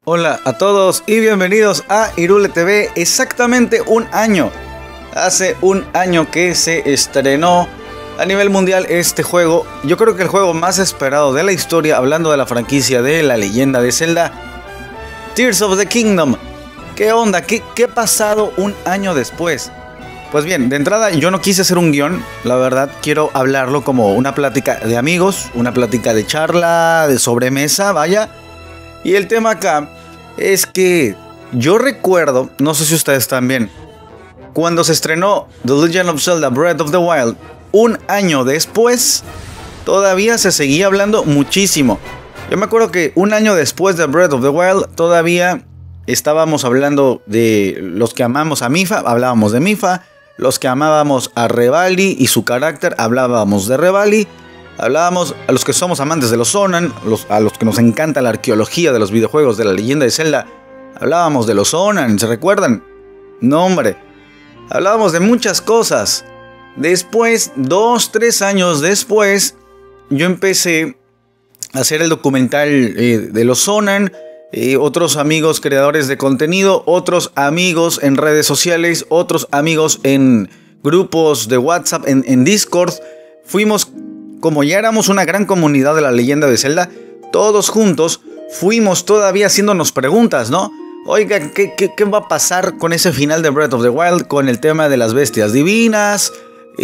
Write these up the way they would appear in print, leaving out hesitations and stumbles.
Hola a todos y bienvenidos a Hyrule TV. Exactamente un año. Hace un año que se estrenó a nivel mundial este juego. Yo creo que el juego más esperado de la historia, hablando de la franquicia de la leyenda de Zelda, Tears of the Kingdom. ¿Qué onda? ¿Qué ha pasado un año después? Pues bien, de entrada yo no quise hacer un guión, la verdad quiero hablarlo como una plática de amigos, una plática de charla, de sobremesa, vaya. Y el tema acá es que yo recuerdo, no sé si ustedes también, cuando se estrenó The Legend of Zelda Breath of the Wild, un año después, todavía se seguía hablando muchísimo. Yo me acuerdo que un año después de Breath of the Wild, todavía estábamos hablando de los que amamos a Mipha, hablábamos de Mipha. Los que amábamos a Revali y su carácter, hablábamos de Revali. Hablábamos a los que somos amantes de los Zonan, a los que nos encanta la arqueología de los videojuegos de la leyenda de Zelda. Hablábamos de los Zonan, ¿se recuerdan? No, hombre. Hablábamos de muchas cosas. Después, 2-3 años después, yo empecé a hacer el documental de los Zonan. Otros amigos creadores de contenido, otros amigos en redes sociales, otros amigos en grupos de WhatsApp, en Discord. Fuimos, como ya éramos una gran comunidad de la leyenda de Zelda, todos juntos fuimos todavía haciéndonos preguntas, ¿no? Oiga, ¿qué va a pasar con ese final de Breath of the Wild? Con el tema de las bestias divinas.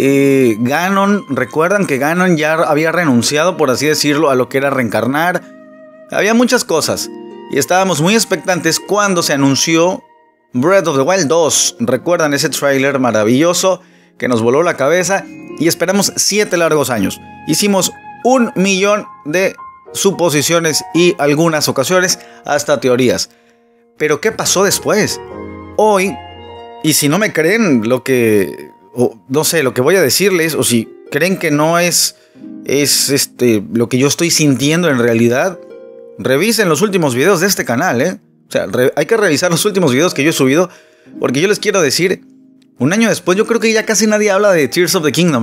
Ganon, recuerdan que Ganon ya había renunciado, por así decirlo, a lo que era reencarnar. Había muchas cosas. Y estábamos muy expectantes cuando se anunció Breath of the Wild 2. ¿Recuerdan ese tráiler maravilloso que nos voló la cabeza? Y esperamos 7 largos años. Hicimos 1 millón de suposiciones y algunas ocasiones hasta teorías. Pero ¿qué pasó después? Hoy, y si no me creen lo que voy a decirles, o si creen que no es lo que yo estoy sintiendo en realidad, revisen los últimos videos de este canal, O sea, hay que revisar los últimos videos que yo he subido, porque yo les quiero decir, un año después yo creo que ya casi nadie habla de Tears of the Kingdom,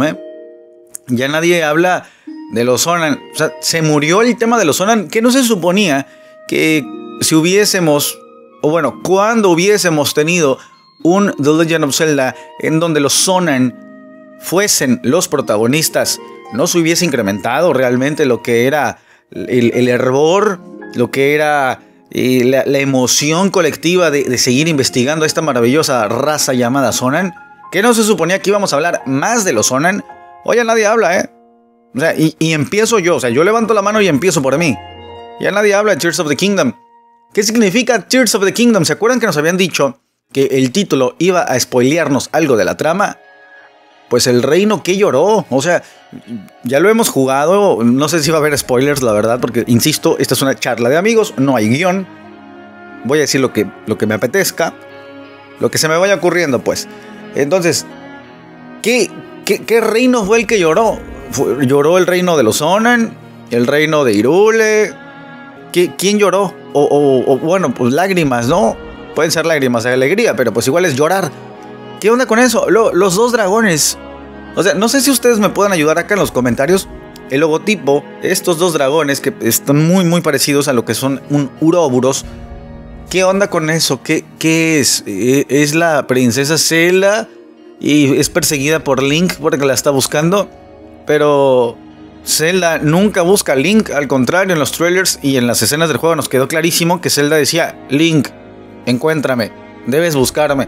Ya nadie habla de los Zonan. O sea, se murió el tema de los Zonan, que no se suponía que si hubiésemos, o bueno, cuando hubiésemos tenido un The Legend of Zelda en donde los Zonan fuesen los protagonistas, no se hubiese incrementado realmente lo que era el hervor, lo que era la emoción colectiva de seguir investigando a esta maravillosa raza llamada Zonan, que no se suponía que íbamos a hablar más de los Zonan. Hoy ya nadie habla, O sea, y empiezo yo, o sea, yo levanto la mano y empiezo por mí. Ya nadie habla de Tears of the Kingdom. ¿Qué significa Tears of the Kingdom? ¿Se acuerdan que nos habían dicho que el título iba a spoilearnos algo de la trama? Pues el reino que lloró, o sea, ya lo hemos jugado, no sé si va a haber spoilers, la verdad, porque, insisto, esta es una charla de amigos, no hay guión. Voy a decir lo que me apetezca, lo que se me vaya ocurriendo, pues. Entonces, ¿qué reino fue el que lloró? ¿Lloró el reino de los Zonan? ¿El reino de Hyrule? ¿Quién lloró? Bueno, pues lágrimas, ¿no? Pueden ser lágrimas de alegría, pero pues igual es llorar. ¿Qué onda con eso? Los dos dragones. O sea, no sé si ustedes me pueden ayudar acá en los comentarios. El logotipo, estos dos dragones que están muy muy parecidos a lo que son un Uroboros. ¿Qué onda con eso? ¿Qué es? ¿Es la princesa Zelda y es perseguida por Link porque la está buscando? Pero Zelda nunca busca a Link. Al contrario, en los trailers y en las escenas del juego nos quedó clarísimo que Zelda decía: Link, encuéntrame, debes buscarme.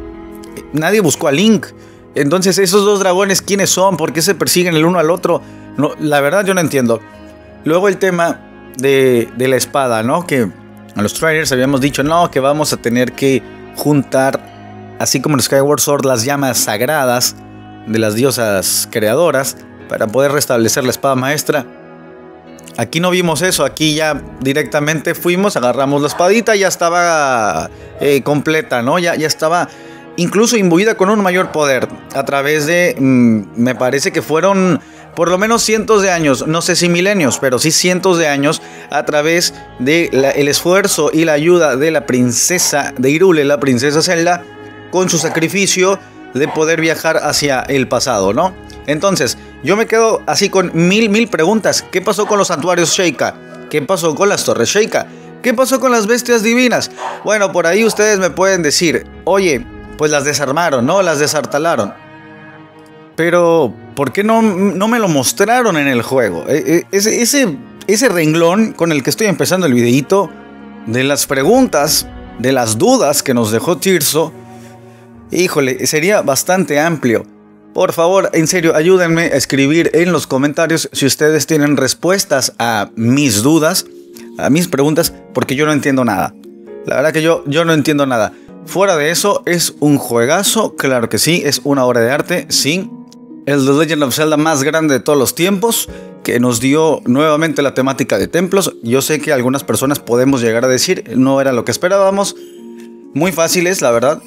Nadie buscó a Link. Entonces, esos dos dragones, ¿quiénes son? ¿Por qué se persiguen el uno al otro? No, la verdad yo no entiendo. Luego el tema de la espada, ¿no? Que en los trailers habíamos dicho, no, que vamos a tener que juntar, así como en Skyward Sword, las llamas sagradas de las diosas creadoras para poder restablecer la espada maestra. Aquí no vimos eso, aquí ya directamente fuimos, agarramos la espadita y ya estaba completa, ¿no? Ya estaba incluso imbuida con un mayor poder a través de, me parece que fueron por lo menos cientos de años, no sé si milenios, pero sí cientos de años, a través de el esfuerzo y la ayuda de la princesa de Hyrule, la princesa Zelda, con su sacrificio de poder viajar hacia el pasado, ¿no? Entonces, yo me quedo así con mil preguntas. ¿Qué pasó con los santuarios Sheikah? ¿Qué pasó con las torres Sheikah? ¿Qué pasó con las bestias divinas? Bueno, por ahí ustedes me pueden decir, oye, pues las desarmaron, ¿no? Las desartalaron. Pero, ¿por qué no me lo mostraron en el juego? Ese renglón con el que estoy empezando el videíto, de las preguntas, de las dudas que nos dejó Tirso, híjole, sería bastante amplio. Por favor, en serio, ayúdenme a escribir en los comentarios si ustedes tienen respuestas a mis dudas, a mis preguntas, porque yo no entiendo nada. La verdad que yo no entiendo nada. Fuera de eso, es un juegazo, claro que sí, es una obra de arte, sí. El The Legend of Zelda más grande de todos los tiempos, que nos dio nuevamente la temática de templos. Yo sé que algunas personas podemos llegar a decir, no era lo que esperábamos. Muy fáciles, la verdad.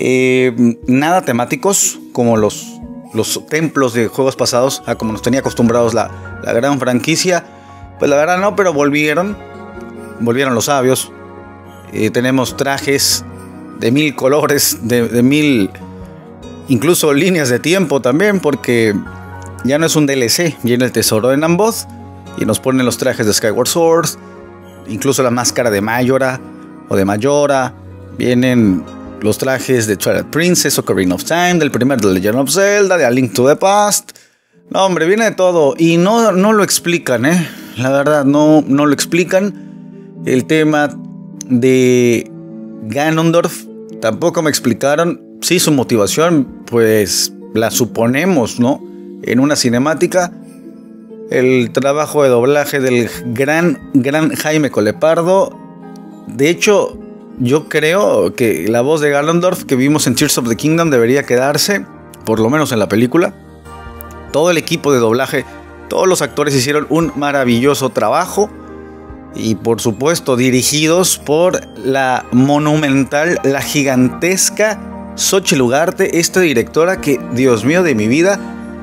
Nada temáticos como los templos de juegos pasados, a como nos tenía acostumbrados la gran franquicia. Pues la verdad no, pero volvieron los sabios. Tenemos trajes de 1000 colores, de 1000... incluso líneas de tiempo también, porque ya no es un DLC, viene el tesoro de Namboth y nos ponen los trajes de Skyward Sword, incluso la máscara de Majora o de Majora, vienen los trajes de Twilight Princess, Ocarina of Time, del primer The Legend of Zelda, de A Link to the Past. No, hombre, viene de todo y no lo explican, la verdad, no lo explican. El tema de Ganondorf tampoco me explicaron. Sí, su motivación, pues la suponemos, ¿no? En una cinemática. El trabajo de doblaje del gran Jaime Colepardo. De hecho, yo creo que la voz de Ganondorf que vimos en Tears of the Kingdom debería quedarse, por lo menos en la película. Todo el equipo de doblaje, todos los actores hicieron un maravilloso trabajo. Y por supuesto, dirigidos por la monumental, la gigantesca Xochitl Ugarte, esta directora que, Dios mío de mi vida,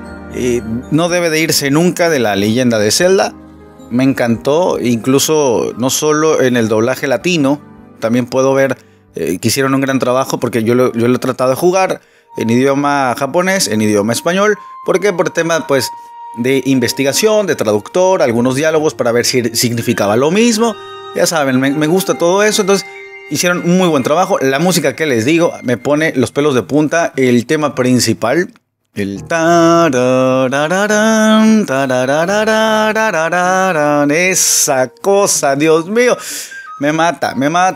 no debe de irse nunca de la leyenda de Zelda. Me encantó, incluso no solo en el doblaje latino, también puedo ver que hicieron un gran trabajo, porque yo lo he tratado de jugar en idioma japonés, en idioma español. ¿Por qué? Por tema pues de investigación, de traductor, algunos diálogos para ver si significaba lo mismo. Ya saben, me gusta todo eso, entonces hicieron un muy buen trabajo. La música que les digo me pone los pelos de punta. El tema principal, el tarararán, tarararán, esa cosa, Dios mío, me mata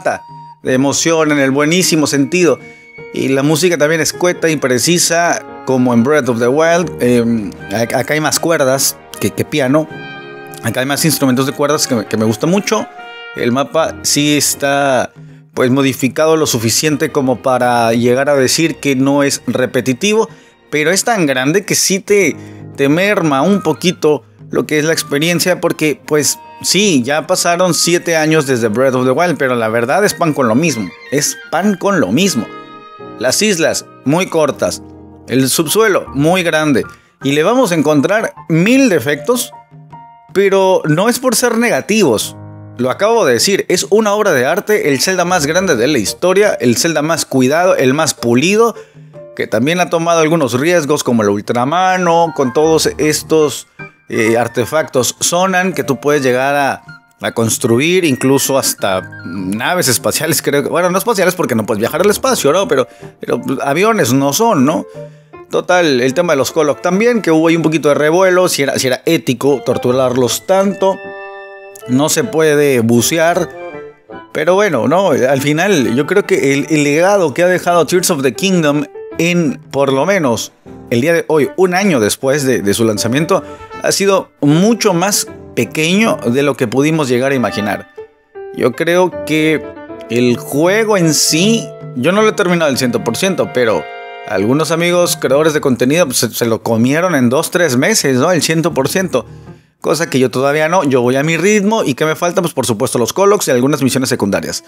de emoción en el buenísimo sentido. Y la música también escueta y precisa, como en Breath of the Wild. Acá hay más cuerdas que piano. Acá hay más instrumentos de cuerdas que me gusta mucho. El mapa sí está pues modificado lo suficiente como para llegar a decir que no es repetitivo, pero es tan grande que sí te merma un poquito lo que es la experiencia, porque pues sí, ya pasaron 7 años desde Breath of the Wild, pero la verdad es pan con lo mismo. Es pan con lo mismo. Las islas muy cortas, el subsuelo muy grande, y le vamos a encontrar 1000 defectos, pero no es por ser negativos. Lo acabo de decir, es una obra de arte, el Zelda más grande de la historia, el Zelda más cuidado, el más pulido, que también ha tomado algunos riesgos como el Ultramano, con todos estos artefactos Sonan que tú puedes llegar a construir, incluso hasta naves espaciales, creo que, bueno, no espaciales porque no puedes viajar al espacio, ¿no? Pero aviones no son, ¿no? Total, el tema de los Kolok también, que hubo ahí un poquito de revuelo, si era ético torturarlos tanto. No se puede bucear, pero bueno, no, al final yo creo que el legado que ha dejado Tears of the Kingdom en, por lo menos, el día de hoy, un año después de su lanzamiento, ha sido mucho más pequeño de lo que pudimos llegar a imaginar. Yo creo que el juego en sí, yo no lo he terminado al 100%, pero algunos amigos creadores de contenido pues, se lo comieron en 2-3 meses, ¿no? El 100%. Cosa que yo todavía no, yo voy a mi ritmo. ¿Y qué me falta? Pues por supuesto los Koloks y algunas misiones secundarias.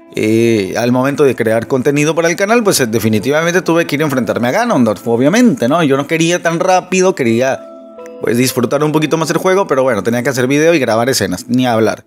Al momento de crear contenido para el canal, pues definitivamente tuve que ir a enfrentarme a Ganondorf, obviamente, ¿no? Yo no quería tan rápido, quería pues disfrutar un poquito más el juego, pero bueno, tenía que hacer video y grabar escenas, ni hablar.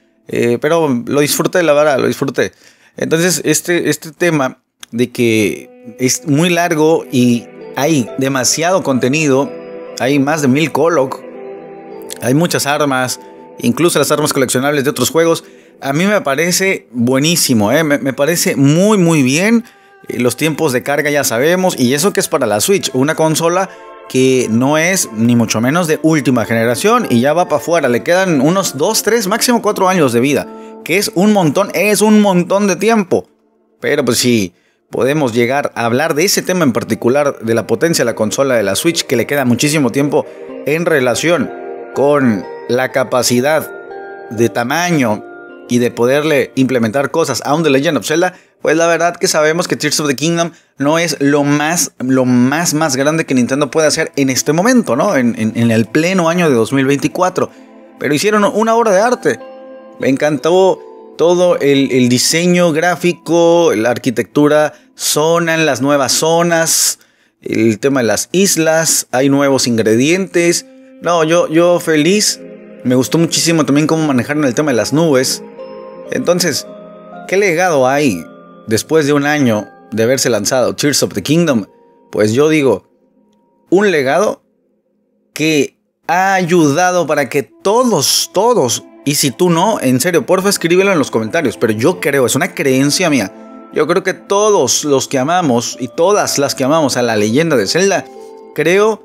Pero lo disfruté, la verdad, lo disfruté. Entonces este tema de que es muy largo y hay demasiado contenido, hay más de 1000 Kolok, hay muchas armas, incluso las armas coleccionables de otros juegos, a mí me parece buenísimo, me parece muy muy bien. Los tiempos de carga ya sabemos, y eso que es para la Switch, una consola que no es ni mucho menos de última generación y ya va para afuera. Le quedan unos 2, 3, máximo 4 años de vida, que es un montón de tiempo. Pero pues si podemos llegar a hablar de ese tema en particular, de la potencia de la consola de la Switch, que le queda muchísimo tiempo en relación con la capacidad de tamaño y de poderle implementar cosas a un The Legend of Zelda, pues la verdad que sabemos que Tears of the Kingdom no es lo más grande que Nintendo puede hacer en este momento, ¿no? En el pleno año de 2024. Pero hicieron una obra de arte. Me encantó todo el diseño gráfico, la arquitectura, las nuevas zonas, el tema de las islas, hay nuevos ingredientes. No, yo feliz. Me gustó muchísimo también cómo manejaron el tema de las nubes. Entonces, ¿qué legado hay después de un año de haberse lanzado Tears of the Kingdom? Pues yo digo, un legado que ha ayudado para que todos, y si tú no, en serio, porfa escríbelo en los comentarios, pero yo creo, es una creencia mía, yo creo que todos los que amamos y todas las que amamos a la leyenda de Zelda, creo,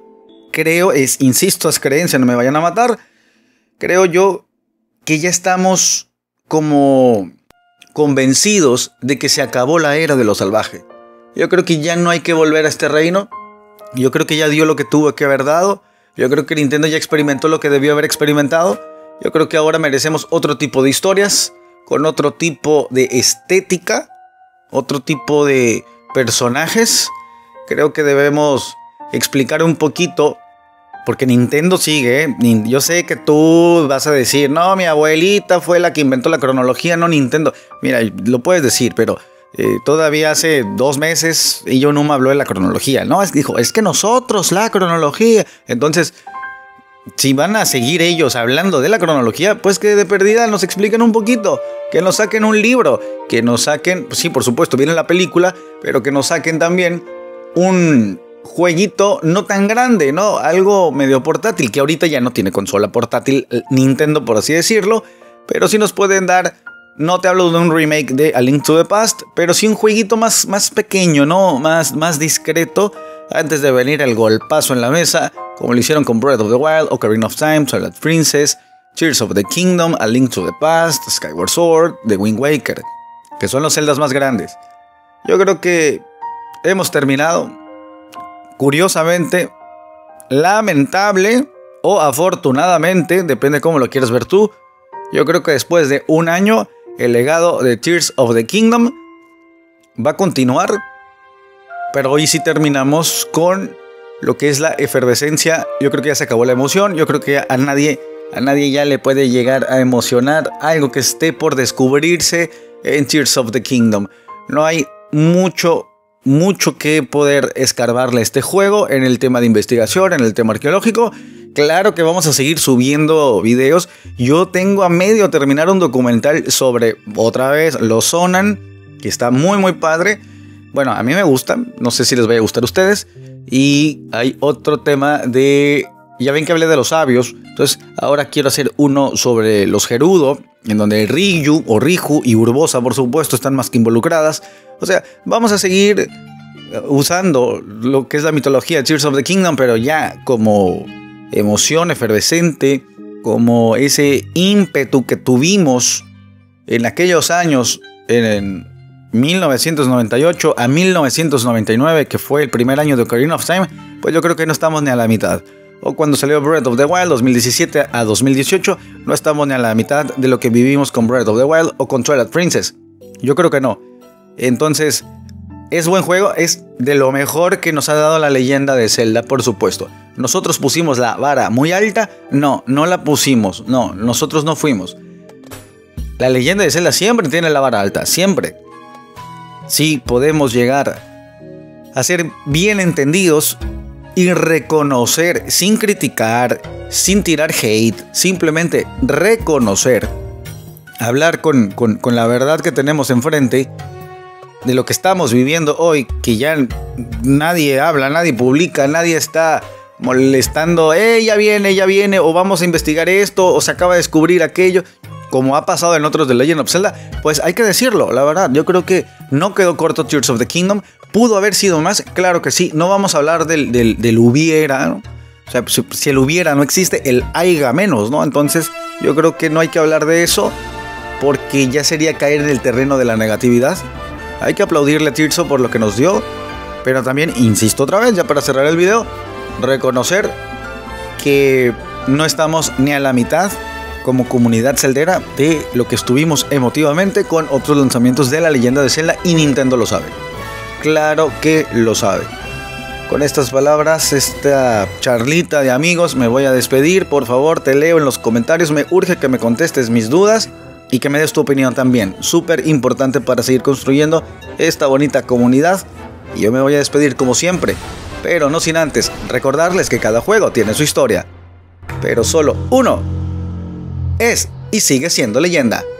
insisto, es creencia, no me vayan a matar, creo yo que ya estamos como convencidos de que se acabó la era de lo salvaje. Yo creo que ya no hay que volver a este reino. Yo creo que ya dio lo que tuvo que haber dado. Yo creo que Nintendo ya experimentó lo que debió haber experimentado. Yo creo que ahora merecemos otro tipo de historias, con otro tipo de estética, otro tipo de personajes. Creo que debemos explicar un poquito, porque Nintendo sigue, yo sé que tú vas a decir, no, mi abuelita fue la que inventó la cronología, no Nintendo. Mira, lo puedes decir, pero todavía hace 2 meses Iyo Numa habló de la cronología, ¿no? Dijo, es que nosotros la cronología. Entonces, si van a seguir ellos hablando de la cronología, pues que de perdida nos expliquen un poquito, que nos saquen un libro, que nos saquen, pues sí, por supuesto, viene la película, pero que nos saquen también un jueguito no tan grande, ¿no? Algo medio portátil, que ahorita ya no tiene consola portátil Nintendo, por así decirlo, pero sí nos pueden dar, no te hablo de un remake de A Link to the Past, pero sí un jueguito más pequeño, ¿no? Más discreto, antes de venir el golpazo en la mesa, como lo hicieron con Breath of the Wild, Ocarina of Time, Twilight Princess, Tears of the Kingdom, A Link to the Past, Skyward Sword, The Wind Waker, que son los Zeldas más grandes. Yo creo que hemos terminado. Curiosamente, lamentable o afortunadamente, depende cómo lo quieras ver tú, yo creo que después de un año, el legado de Tears of the Kingdom va a continuar, pero hoy sí terminamos con lo que es la efervescencia. Yo creo que ya se acabó la emoción, yo creo que a nadie ya le puede llegar a emocionar algo que esté por descubrirse en Tears of the Kingdom. No hay mucho que poder escarbarle a este juego en el tema de investigación, en el tema arqueológico. Claro que vamos a seguir subiendo videos. Yo tengo a medio terminar un documental sobre, otra vez, los Sonan, que está muy padre. Bueno, a mí me gusta, no sé si les vaya a gustar a ustedes. Y hay otro tema de, ya ven que hablé de los sabios, entonces ahora quiero hacer uno sobre los Gerudo, en donde Ryu o Riju y Urbosa, por supuesto, están más que involucradas. O sea, vamos a seguir usando lo que es la mitología de Tears of the Kingdom, pero ya como emoción efervescente, como ese ímpetu que tuvimos en aquellos años, en 1998 a 1999, que fue el primer año de Ocarina of Time, pues yo creo que no estamos ni a la mitad. O cuando salió Breath of the Wild, 2017 a 2018, no estamos ni a la mitad de lo que vivimos con Breath of the Wild o con Twilight Princess. Yo creo que no. Entonces, es buen juego, es de lo mejor que nos ha dado la leyenda de Zelda, por supuesto. ¿Nosotros pusimos la vara muy alta? No la pusimos. No, nosotros no fuimos. La leyenda de Zelda siempre tiene la vara alta, siempre. Sí, podemos llegar a ser bien entendidos y reconocer, sin criticar, sin tirar hate, simplemente reconocer, hablar con la verdad que tenemos enfrente de lo que estamos viviendo hoy, que ya nadie habla, nadie publica, nadie está molestando, ya viene, o vamos a investigar esto, o se acaba de descubrir aquello. como ha pasado en otros de Legend of Zelda, pues hay que decirlo, la verdad, yo creo que no quedó corto Tears of the Kingdom. ¿Pudo haber sido más? Claro que sí. No vamos a hablar del hubiera, ¿no? O sea, si el hubiera no existe, el haiga menos, ¿no? Entonces yo creo que no hay que hablar de eso, porque ya sería caer en el terreno de la negatividad. Hay que aplaudirle a Tirso por lo que nos dio, pero también, insisto otra vez, ya para cerrar el video, reconocer que no estamos ni a la mitad como comunidad celdera de lo que estuvimos emotivamente con otros lanzamientos de la leyenda de Zelda, y Nintendo lo sabe. Claro que lo sabe. Con estas palabras, esta charlita de amigos, me voy a despedir. Por favor, te leo en los comentarios. Me urge que me contestes mis dudas y que me des tu opinión también. Súper importante para seguir construyendo esta bonita comunidad. Y yo me voy a despedir como siempre, pero no sin antes recordarles que cada juego tiene su historia, pero solo uno es y sigue siendo leyenda.